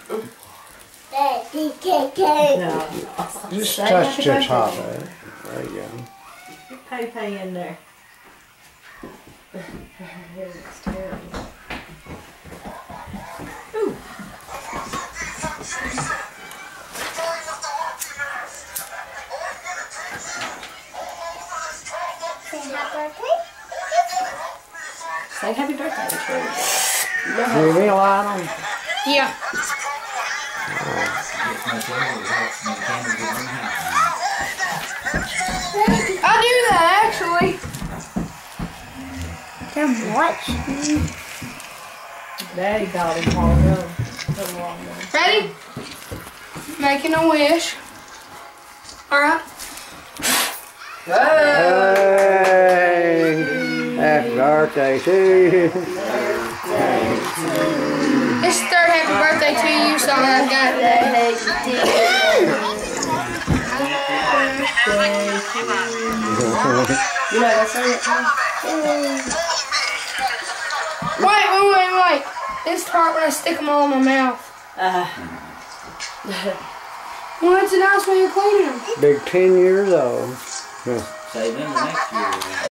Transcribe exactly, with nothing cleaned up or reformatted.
Daddy, cake. No. Just Say touch happy the top birthday. of it. There you go. Put Pay Pay in there. It's terrible. Ooh. Say happy birthday to Tree. Leave me a light on. Yeah. I do that actually. Damn what? Daddy got him all done. So long now. Ready? Making a wish. Alright. Hey! Happy birthday to you. This is the third happy birthday to you song I've got today. You know that song? Wait, wait, wait, wait. This part when I stick them all in my mouth. Uh, Well, it's a nice way of cleaning them. Big ten years old. Save them the next year.